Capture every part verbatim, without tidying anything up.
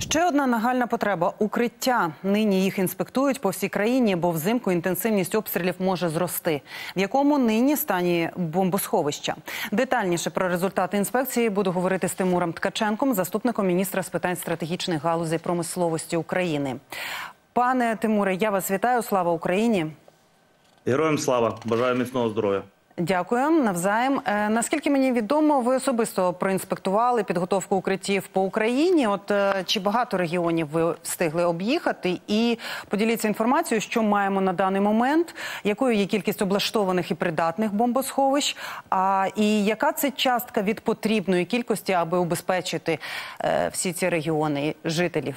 Ще одна нагальна потреба – укриття. Нині їх інспектують по всій країні, бо взимку інтенсивність обстрілів може зрости. В якому нині стані бомбосховища? Детальніше про результати інспекції буду говорити з Тимуром Ткаченком, заступником міністра з питань стратегічних галузей промисловості України. Пане Тимуре, я вас вітаю. Слава Україні! Героям слава! Бажаю міцного здоров'я! Дякую. Навзаєм. Е, наскільки мені відомо, ви особисто проінспектували підготовку укриттів по Україні. От е, чи багато регіонів ви встигли об'їхати? І поділіться інформацією, що маємо на даний момент, якою є кількість облаштованих і придатних бомбосховищ, а і яка це частка від потрібної кількості, аби убезпечити е, всі ці регіони жителів?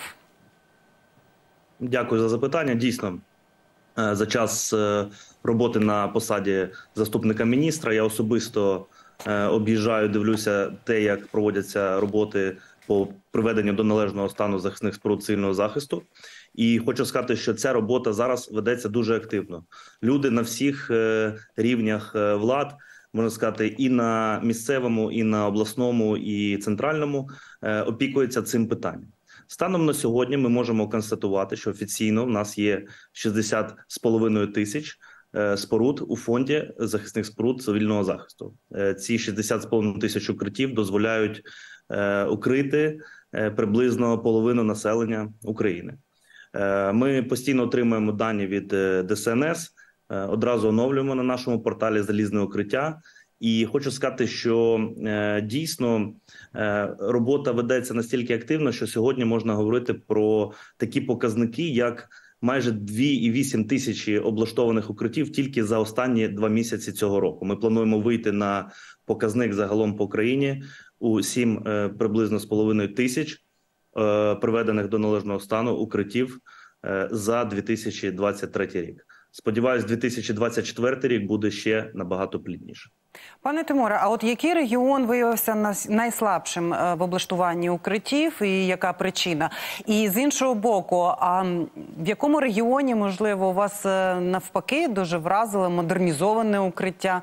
Дякую за запитання. Дійсно, за час роботи на посаді заступника міністра я особисто об'їжджаю, дивлюся те, як проводяться роботи по приведенню до належного стану захисних споруд цивільного захисту. І хочу сказати, що ця робота зараз ведеться дуже активно. Люди на всіх рівнях влад, можна сказати, і на місцевому, і на обласному, і центральному опікуються цим питанням. Станом на сьогодні ми можемо констатувати, що офіційно в нас є шістдесят з половиною тисяч споруд у фонді захисних споруд цивільного захисту. Ці шістдесят з половиною тисяч укриттів дозволяють укрити приблизно половину населення України. Ми постійно отримуємо дані від Де Ес Ен Ес, одразу оновлюємо на нашому порталі «Залізне укриття». І хочу сказати, що е, дійсно е, робота ведеться настільки активно, що сьогодні можна говорити про такі показники, як майже дві цілих вісім тисячі облаштованих укриттів тільки за останні два місяці цього року. Ми плануємо вийти на показник загалом по країні у сім е, приблизно з половиною тисяч е, приведених до належного стану укриттів е, за дві тисячі двадцять третій рік. Сподіваюсь, дві тисячі двадцять четвертий рік буде ще набагато плідніше. Пане Тимуре, а от який регіон виявився найслабшим в облаштуванні укриттів і яка причина? І з іншого боку, а в якому регіоні, можливо, у вас навпаки дуже вразило модернізоване укриття?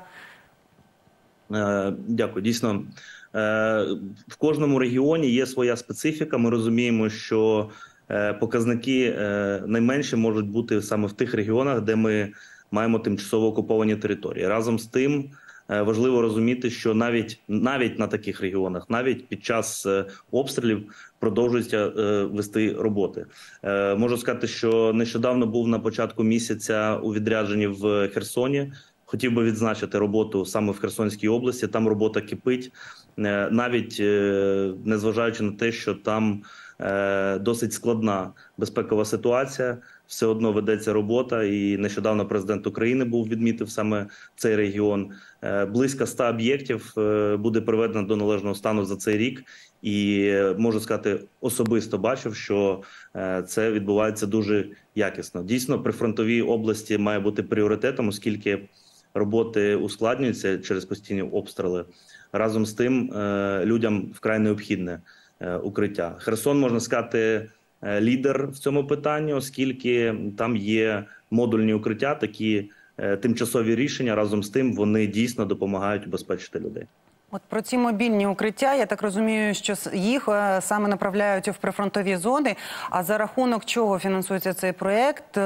Дякую. Дійсно, в кожному регіоні є своя специфіка. Ми розуміємо, що показники найменші можуть бути саме в тих регіонах, де ми маємо тимчасово окуповані території. Разом з тим, важливо розуміти, що навіть, навіть на таких регіонах, навіть під час обстрілів продовжуються вести роботи. Можу сказати, що нещодавно був на початку місяця у відрядженні в Херсоні. Хотів би відзначити роботу саме в Херсонській області. Там робота кипить, навіть незважаючи на те, що там досить складна безпекова ситуація, все одно ведеться робота, і нещодавно президент України був відмітив саме цей регіон. Близько ста об'єктів буде приведено до належного стану за цей рік, і можу сказати, особисто бачив, що це відбувається дуже якісно. Дійсно, прифронтові області має бути пріоритетом, оскільки роботи ускладнюються через постійні обстріли. Разом з тим, людям вкрай необхідне укриття. Херсон, можна сказати, лідер в цьому питанні, оскільки там є модульні укриття, такі тимчасові рішення. Разом з тим, вони дійсно допомагають убезпечити людей. От про ці мобільні укриття, я так розумію, що їх саме направляють в прифронтові зони. А за рахунок чого фінансується цей проєкт?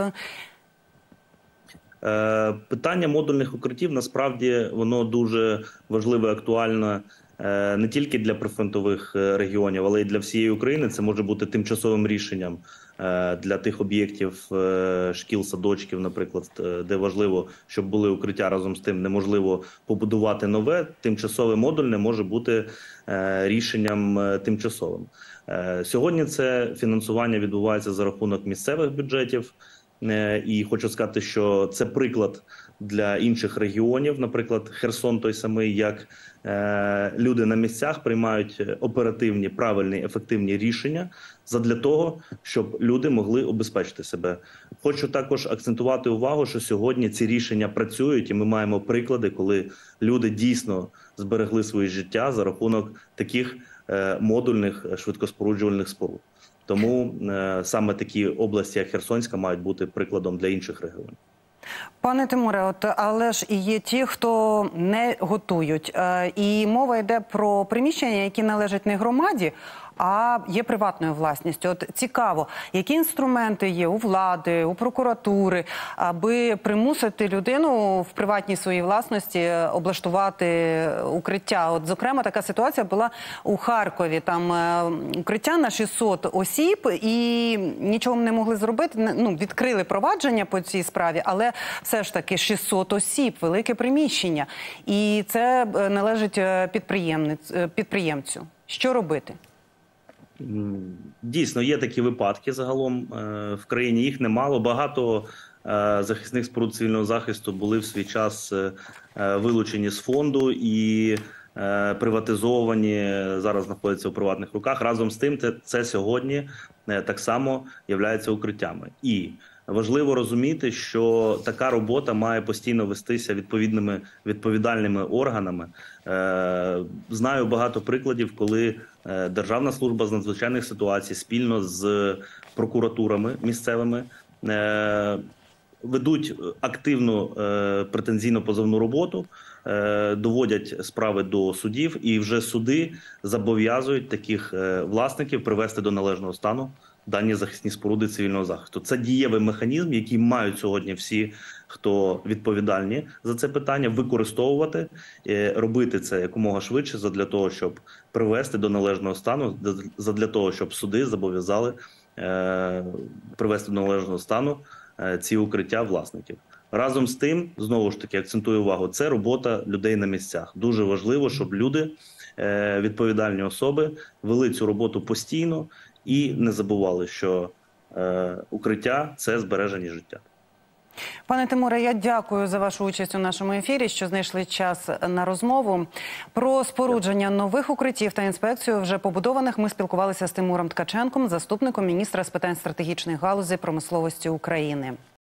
Питання модульних укриттів, насправді, воно дуже важливе, актуальне не тільки для прифронтових регіонів, але й для всієї України. Це може бути тимчасовим рішенням для тих об'єктів, шкіл, садочків, наприклад, де важливо, щоб були укриття. Разом з тим неможливо побудувати нове. Тимчасове модульне може бути рішенням тимчасовим. Сьогодні це фінансування відбувається за рахунок місцевих бюджетів. І хочу сказати, що це приклад для інших регіонів, наприклад, Херсон той самий, як е, люди на місцях приймають оперативні, правильні, ефективні рішення задля того, щоб люди могли обезпечити себе. Хочу також акцентувати увагу, що сьогодні ці рішення працюють, і ми маємо приклади, коли люди дійсно зберегли своє життя за рахунок таких е, модульних швидкоспоруджувальних споруд. Тому е, саме такі області, як Херсонська, мають бути прикладом для інших регіонів. Пане Тимуре, от, але ж і є ті, хто не готують. Е, і мова йде про приміщення, які належать не громаді, а є приватною власністю. От цікаво, які інструменти є у влади, у прокуратури, аби примусити людину в приватній своїй власності облаштувати укриття. От, зокрема, така ситуація була у Харкові. Там е, укриття на шістсот осіб і нічого не могли зробити. Ну, відкрили провадження по цій справі, але все ж таки шістсот осіб, велике приміщення. І це належить підприємцю. Що робити? Дійсно, є такі випадки загалом в країні, їх немало. Багато захисних споруд цивільного захисту були в свій час вилучені з фонду і приватизовані, зараз знаходяться у приватних руках. Разом з тим, це сьогодні так само є укриттями. І важливо розуміти, що така робота має постійно вестися відповідними відповідальними органами. Е, знаю багато прикладів, коли е, Державна служба з надзвичайних ситуацій спільно з прокуратурами місцевими е, ведуть активну е, претензійно-позовну роботу, е, доводять справи до судів, і вже суди зобов'язують таких е, власників привести до належного стану дані захисні споруди цивільного захисту. Це дієвий механізм, який мають сьогодні всі, хто відповідальні за це питання, використовувати, робити це якомога швидше задля того, щоб привести до належного стану, задля того, щоб суди зобов'язали е, привести до належного стану е, ці укриття власників. Разом з тим, знову ж таки, акцентую увагу, це робота людей на місцях. Дуже важливо, щоб люди, е, відповідальні особи, вели цю роботу постійно, і не забували, що е, укриття – це збереження життя. Пане Тимуре, я дякую за вашу участь у нашому ефірі, що знайшли час на розмову. Про спорудження нових укриттів та інспекцію вже побудованих ми спілкувалися з Тимуром Ткаченком, заступником міністра з питань стратегічних галузей промисловості України.